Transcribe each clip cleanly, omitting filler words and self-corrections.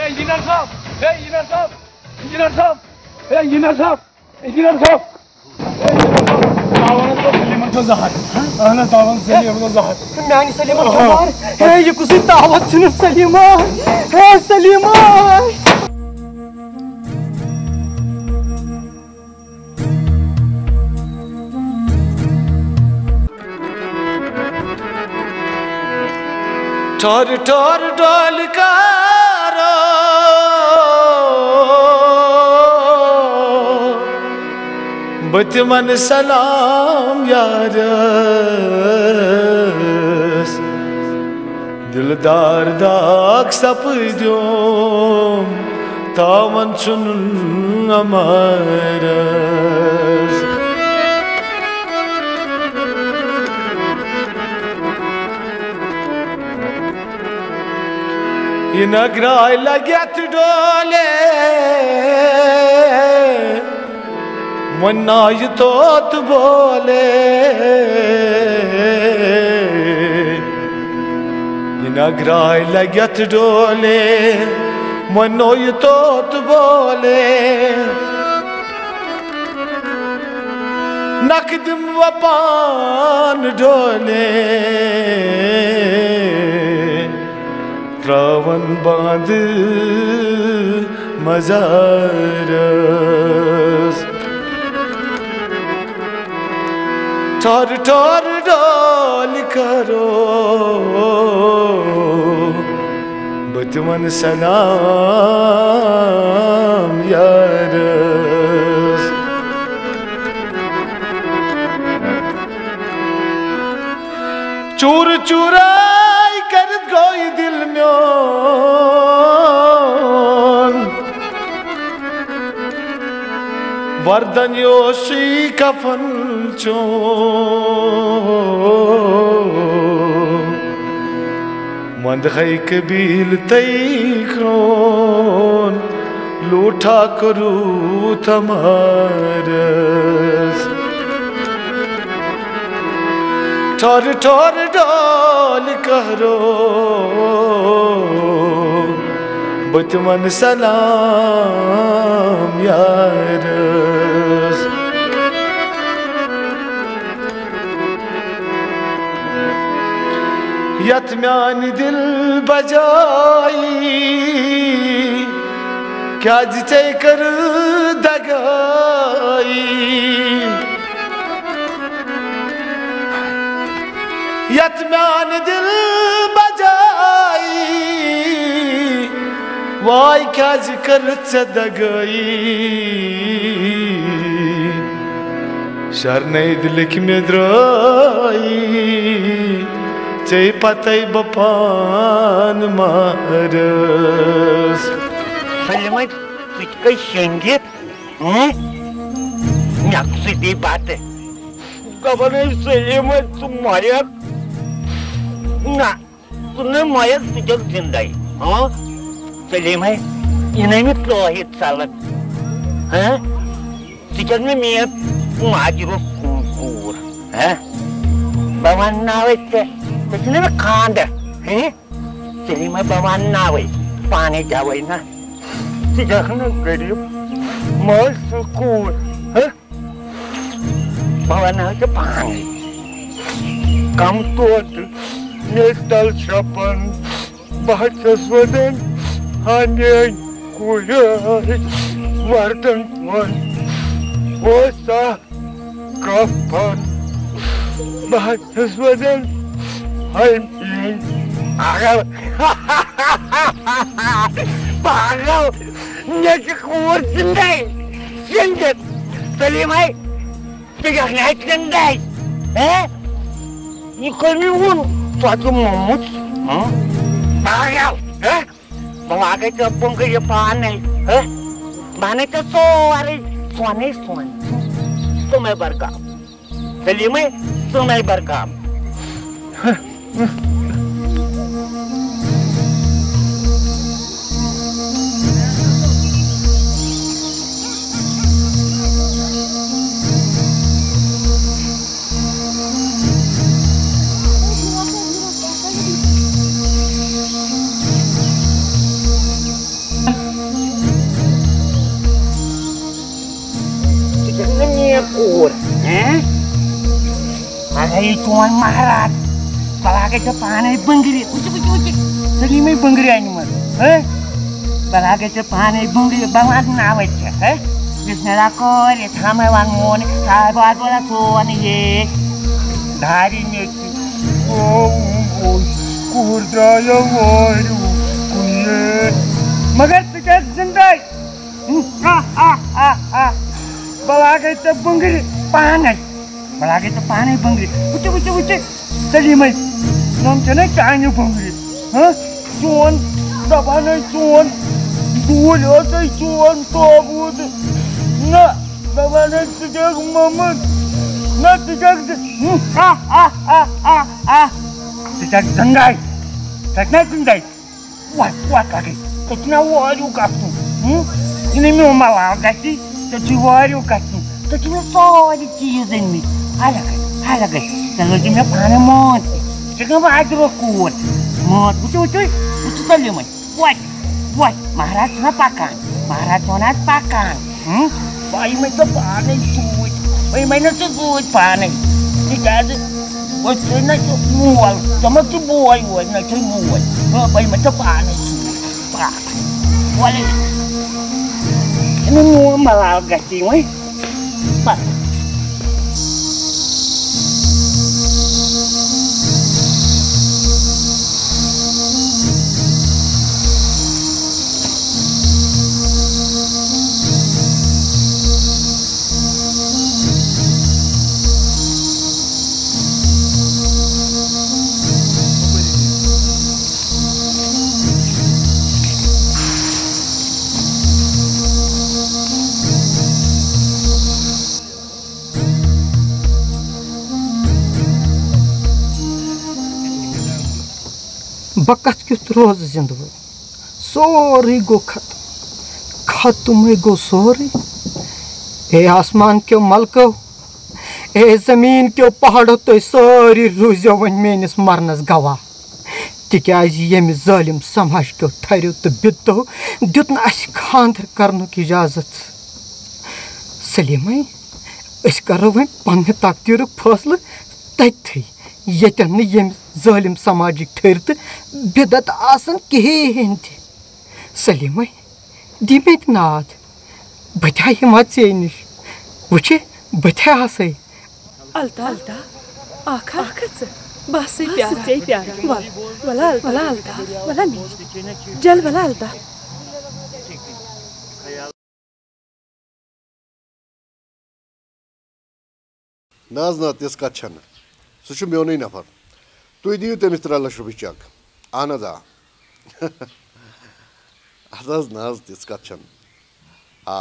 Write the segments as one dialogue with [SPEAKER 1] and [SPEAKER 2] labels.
[SPEAKER 1] Engineer साहब, engineer साहब, engineer साहब, इंजीनियर साहब, इंजीनियर साहब, तावन तो सलीमन तो जहार, अना तावन सलीमन तो जहार, मैं सलीमन जहार, ये कुछ तावत सुन सलीमन, सलीमन।
[SPEAKER 2] ठोर ठोर डोल कारो बतमन सलाम यारस दिलदार दाग सपद्योम तावन सुन अमरस नगराय लग्यत डोले मन्नाय तोत बोले नगराय लग्यत डोले मन्नोय तोत बोले नकदम वपान डोले रावण बांध मजारस ठोर ठोर डोल करो बतमन सलाम यारस चूर चूराई कर गोई दिल म्योन वर्दन योशी कफन चो मंद खई कबील तई क्रोन लूठा करू तमारस ठोर ठोर डोल करो बतमन सलाम यारस यत्म्यान दिल बजाई क्या जिते कर दगाई यत्म्यान दिल बजाई वाई क्या जिकर दगाई शरने दिल की में द्राई चे पतई बपान मारस
[SPEAKER 3] सलीमा तुझ शेंगेत ती बात है खबर है सलीमा तू माया ना तूने माया तुझ्या जिंदा आहे हाँ सलीमा इन्हें मी प्रोहित चालत हाँ तिच्यात मी माझी रोज कुंकूर हाँ भगवान नाव आहे त्याच्याने मी खांड हे सलीमा भगवान नाव आहे पाणी घ्यावं ना तिच्याकडनं गरीब मस्त कुंकूर भगवानाचं पाणी काम तोट नेस्टल छपन भाषस्वदन हाने कुळय वर्तन मन ओसा कफन भाषस्वदन हाय आगाव पागाव नेचे कुवर जिंदाय जिंदत सलीमाय तुझ्या नाहीत नाही कमी होऊन स्वातून मम्मूच बागाव मग मागायचं पंक पान नाही भाण्याचं सोवारे सोने सोन तुम्ही बर का सलीमाय तुम्ही बर का कोर अगर ये चोन महाराज बला गए पाने बंगरी सली में बंगरी आई मत बला गए पाने बंगरी बंगला नाव है इसमें कोर ये थामे वन मोन साहब वाला सोन ये धारी में
[SPEAKER 1] कुर्दाया वारू कुये मगर तुझे जिंदा बला गए बंगरी पाने बला गए बंगरी उचे चलिए मैं नम चने चाहने बंगरी हाँ चोन दबाने चोन दूर होते चोन तो बुद ना दबाने तुझे मम्मद ना तुझे तुझे जंगाई कितना जंगाई वाट लगे कितना वारू काटू ini mau malah kasih terjual kasih terjual soal cium ini ala guys kalau cuma panen mot jangan ada kuat mot ucu tadi mah buat maharajana pakan bayi macam panen suit bayi mana suit panen tidak ada bocor nak mual sama tu buai nak mual bayi macam panen suit boleh ini mau malah kasih mah pak
[SPEAKER 4] बकत क्युत रोज जिंदगी sorry गो खत्म गो sorry ए आसमान क्यों मलको ए जमीन क्यों पहाड़ों तो सारी Rousseau one menace मरनस गवाह तिकाज यम जालिम समाज क्यों ठहरो तो बितो दुत न खानदर करनुक इजाजत सलीम अस करो वन पन्ने तकदीरुक फैसला तथी यतन यम जालिम समाजिक ठहर तो बिदत आसन कहें सलीम दिमे नाद बथा हिम्मत चे नश वुचे बथा हसे
[SPEAKER 5] अल्ताफ बस प्यार वला जल वला अल्ताफ
[SPEAKER 6] नाज ना तिस कत छन सह मोन नफर तुम दियो तमिस 3 लाख रुपये चेक अहन नाज तिस कत छन आ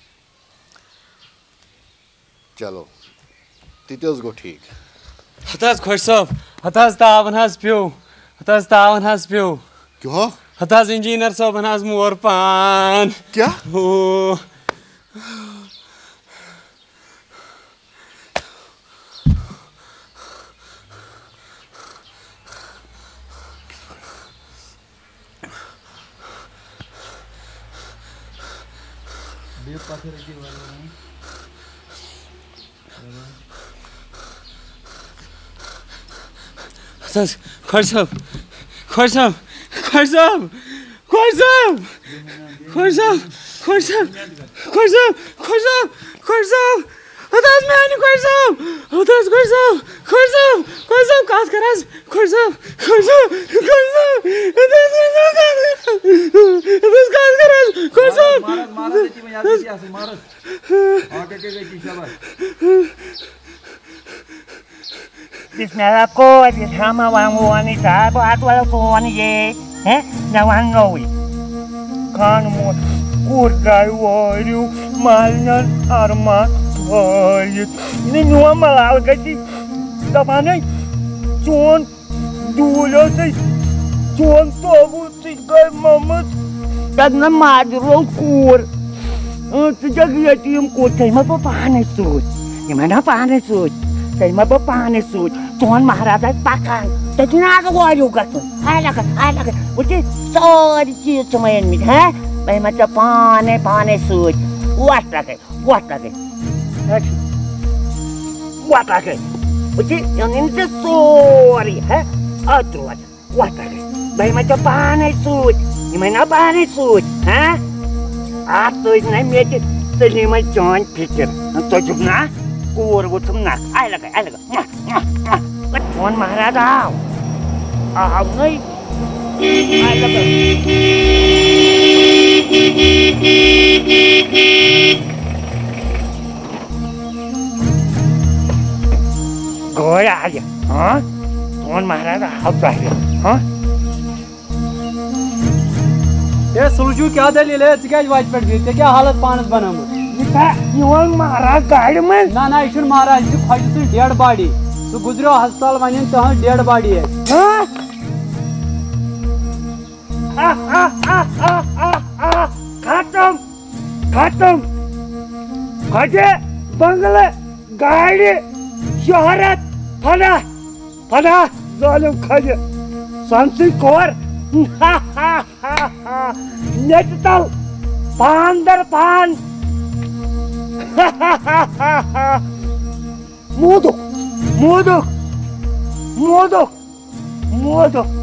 [SPEAKER 6] चलो tit गो ठीक
[SPEAKER 7] हताज खोश साहब हताज तावन हज प्यो
[SPEAKER 6] क्यों
[SPEAKER 7] हताज इंजीनियर साहब हज मोर पान
[SPEAKER 6] क्या
[SPEAKER 7] ओ खोर साहब हताज मैंने खोर साहब काज करस खोर साहब
[SPEAKER 3] Bismillah ko di sama wangi sa buat wala ko ye nawan nowi kan mo kurgai waru malnan arma wayu ini nuwa malal gaji tamane chon dulo sai chon tobu tigai mamat dan madro kur sejak yatim ko kai ma paane sut gimana paane sut kai ma paane sut Tuan Maharaja pakan, jadi naga wayu katun. Alah, uci sorry cie cuman mit, Bayi macam pane suit, buat lagi.
[SPEAKER 1] What are you? What is your name? Sorry, huh? What? What are you? By my Japan, I suit. You may not buy it suit, huh? After I made it, the name I joined picture. And told you not? Koer with some nut. I like it. But one Maharaja. I like Go ahead, huh? One Maharaja outside, huh?
[SPEAKER 8] ये सुलझू क्या दलील है क्या was पे दी क्या हालत पानस बनामत
[SPEAKER 1] ये one महाराज गाड़ी में
[SPEAKER 8] ना ये महाराज जी खोज से डेड बॉडी सो गुजरो अस्पताल वने तह डेड बॉडी है
[SPEAKER 1] खत्म खजे बंगले गाड़ी शोहरत फना जालिम खजे संसी कोर नेटल पान दर पान मोदक